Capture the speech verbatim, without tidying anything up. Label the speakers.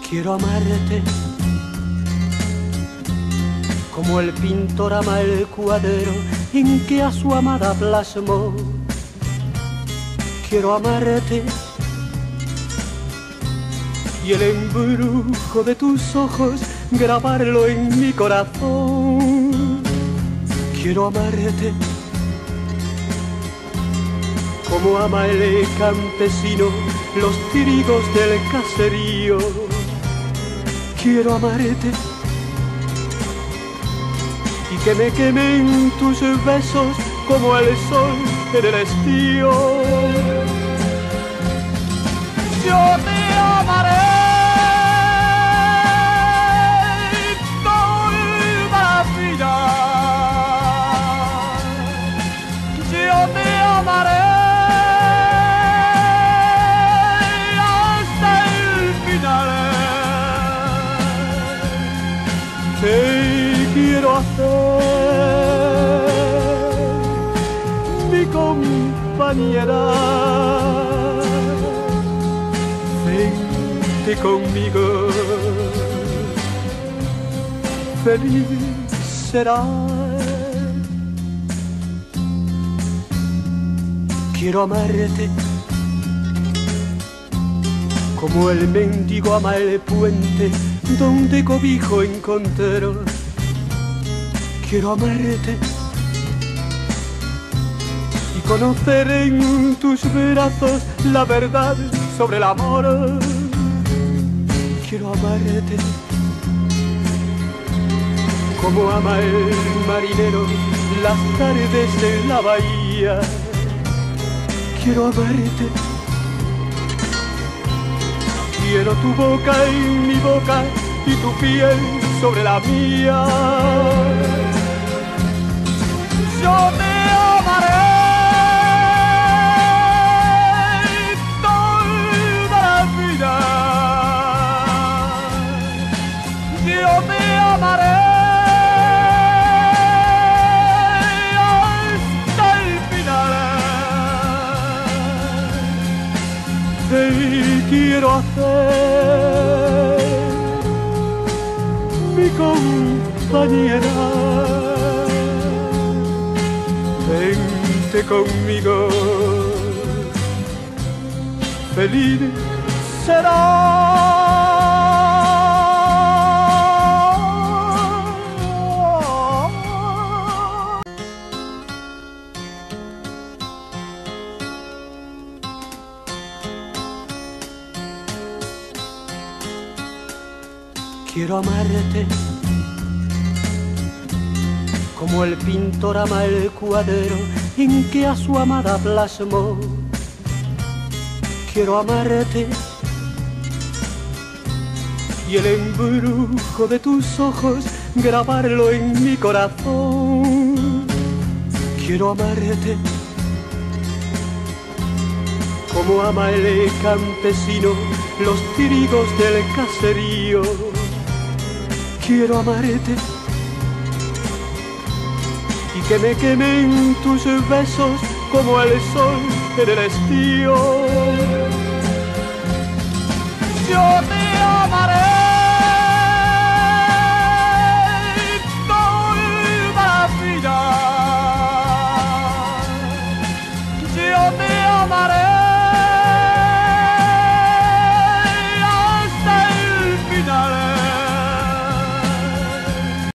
Speaker 1: Quiero amarte como el pintor ama el cuadro en que a su amada plasmó. Quiero amarte y el embrujo de tus ojos grabarlo en mi corazón. Quiero amarte como ama el campesino los trigos del caserío. Quiero amarte y que me quemen tus besos como el sol en el estío. Yo te amaré toda la vida. Yo te amaré hasta el final. Te quiero hacer mi compañera. Vente conmigo, feliz serás. Quiero amarte como el mendigo ama el puente donde cobijo encontró. Quiero amarte y conocer en tus brazos la verdad sobre el amor. Quiero amarte como ama el marinero las tardes en la bahía. Quiero amarte. Quiero tu boca en mi boca y tu piel sobre la mía. Yo te amaré toda la vida. Yo te amaré hasta el final. Te quiero hacer mi compañera. Vente conmigo, feliz serás. Quiero amarte como el pintor ama el cuadro en que a su amada plasmó. Quiero amarte y el embrujo de tus ojos grabarlo en mi corazón. Quiero amarte como ama el campesino los trigos del caserío. Quiero amarte y que me quemen tus besos como el sol en el estío. Yo te amaré